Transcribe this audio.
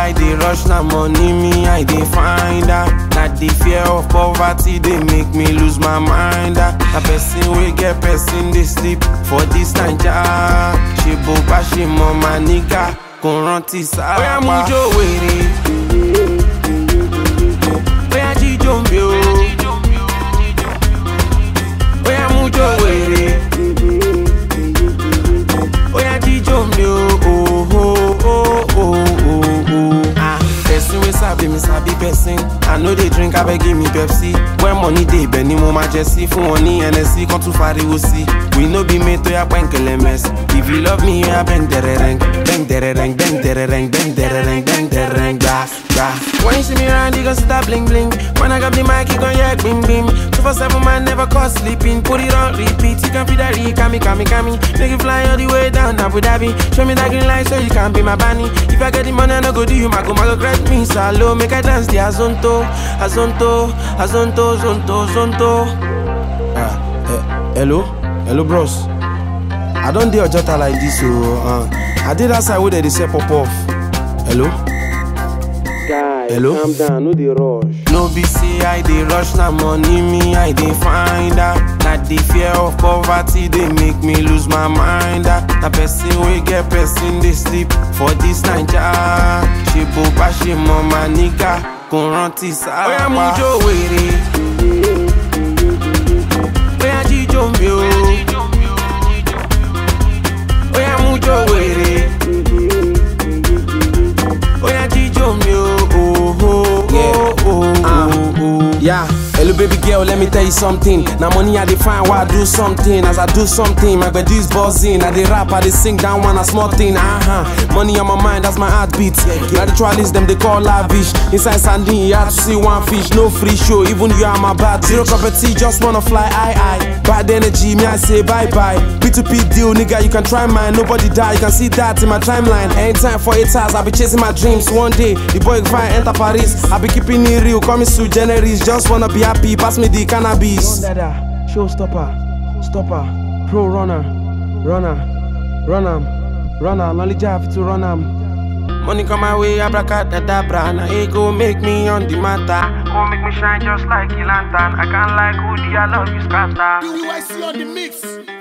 I dey rush na money me I dey find her. Not the fear of poverty they make me lose my mind. A person we get person they sleep for this Naija. She boba she mama nigga kon ranti sa. Oya mujo were, oya jijo mbio, oya mujo were, oya jijo mbio. Oh oh oh oh oh oh. Person we sabi me sabi person. I know they drink, I beg give me Pepsi. When money dey, Benny mo majesty. Fun money NSC, come to fari we see. We no be made to ya bankele mess. If you love me, ya bang derereng, bang derereng, bang derereng, bang derereng, bang derereng, da da. When you see me around, you gon' stop bling bling. When I got the mic, you gon' yak bing bing. 247 man never caught sleeping. Put it on repeat, you can feel that kami kami kami. Make it fly all the way down Abu Dhabi. Show me that green light so you can be my bunny. If I get the money, I no go do you, mago grab me salo. Make I dance the azonto, azonto, azonto, zonto, zonto. Hello bros. I don't do a jota like this, so I did that side where they say pop off. Hello? Guys, hello? Calm down, no dey rush. No be say I dey rush na money me I dey find her. Not the fear of poverty they make me lose my mind. A person we get person they sleep for this Naija. She boba she mama nigga kon ranti sa. Oya mujo were, oya jijo mbio, oya mujo were, oya jijo mbio. Oh oh oh oh oh. Yeah. Hello baby girl, let me tell you something. Now money I define why I do something. As I do something, my bed is buzzing. I dey rap, I dey sing down one a small thing. Money on my mind, that's my heartbeat. Now the trolleys them they call lavish. Inside sardine, you have to see one fish. No free show, even you are my bad. Zero property, just wanna fly high. Bad energy, me I say bye bye. P2P deal, nigga, you can try mine. Nobody die, you can see that in my timeline. Anytime for 8 hours, I be chasing my dreams. One day, the boy fine enter Paris. I be keeping it real, coming to generis. Just wanna be happy, pass me the cannabis. Showstopper, stopper, pro runner, runner, knowledge I have to run Money come my way, abracadabra. Now it go make me on the matter. Go make me shine just like a lantern. I can't like hoodie, I love you scatter. Do I see on the mix?